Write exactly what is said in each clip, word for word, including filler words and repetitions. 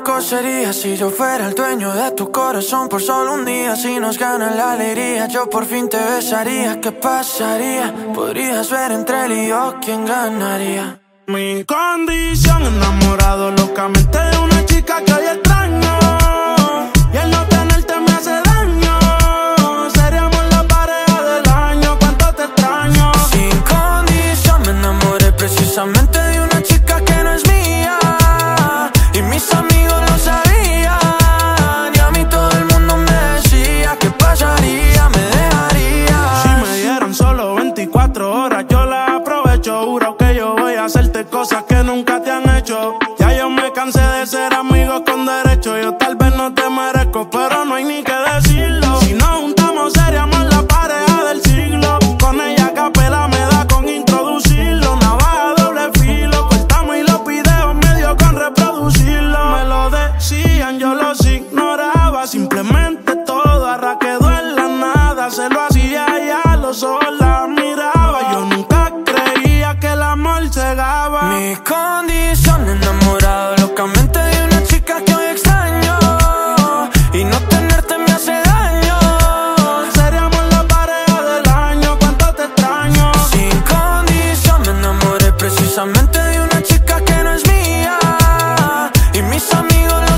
loco sería si yo fuera el dueño de tu corazón por solo un día. Si nos gana la alegría, yo por fin te besaría. ¿Qué pasaría? Podrías ver entre él y yo quién ganaría. Mi condición, enamorado locamente de una chica que hoy extraño. Y el no tenerte me hace daño. Seríamos la pareja del año, cuánto te extraño. Sin condición me enamoré precisamente de una chica que no es mía. Y mis amigos lo sabían. Y a mí todo el mundo me decía ¿qué pasaría? Me dejaría. Si me dieran solo veinticuatro horas yo las aprovecho. Juro que yo voy a hacerte cosas que nunca te han hecho. Ya yo me cansé de ser amigos con derecho. Yo tal vez no te merezco, pero no hay ni que decirlo. Si nos juntamos seríamos la pareja del siglo. Con ella a capela me da con introducirlo. Navaja doble filo, cortamos y los videos medio con reproducirlo. Me lo decían, yo los ignoraba. Simplemente todo arra quedó en la nada. Se lo hacía y a los ojos la miraba. Yo nunca creía que el amor cegaba. Mi condición, enamorado locamente de una chica que hoy extraño. Y no tenerte me hace daño. Seríamos la pareja del año, cuánto te extraño. Sin condición me enamoré precisamente de una chica que no es mía. Y mis amigos lo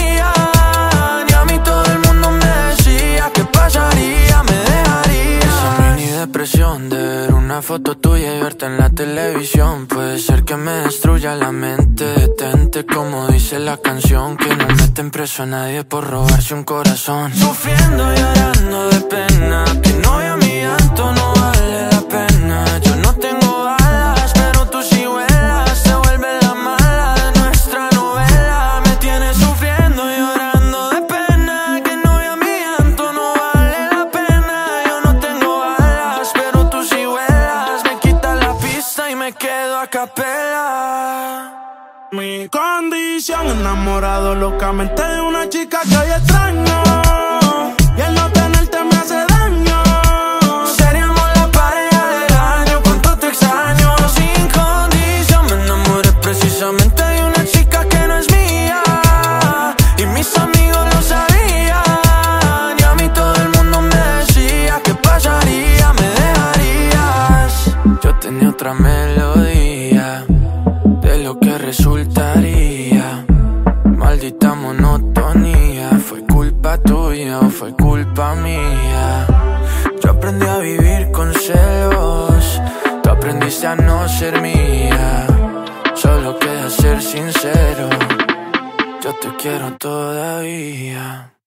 sabían. Y a mí todo el mundo me decía ¿qué pasaría? Me dejaría. Esa mini depresión de ver una foto tuya y verte en la televisión puede ser que me destruya la mente. Detente como dice la canción, que no meten preso a nadie por robarse un corazón. Sufriendo y llorando de pena, que no vea mi llanto, no vale la pena. Yo no tengo alas, pero tú sí vuelas. Se vuelve la mala de nuestra novela. Me tienes sufriendo y llorando de pena, que no vea mi llanto, no vale la pena. Yo no tengo alas, pero tú sí vuelas. Me quita la pista y me quedo a capela. Mi condición, enamorado locamente de una chica que hoy extraño. Y el no tenerte me hace daño. Seríamos la pareja del año, cuánto te extraño. Sin condición me enamoré precisamente de una chica que no es mía. Y mis amigos lo sabían. Y a mí todo el mundo me decía ¿qué pasaría? Me dejarías. Yo tenía otra melodía de lo que resultaría. Maldita monotonía. ¿Fue culpa tuya o fue culpa mía? Yo aprendí a vivir con celos. Tú aprendiste a no ser mía. Solo queda ser sincero. Yo te quiero todavía.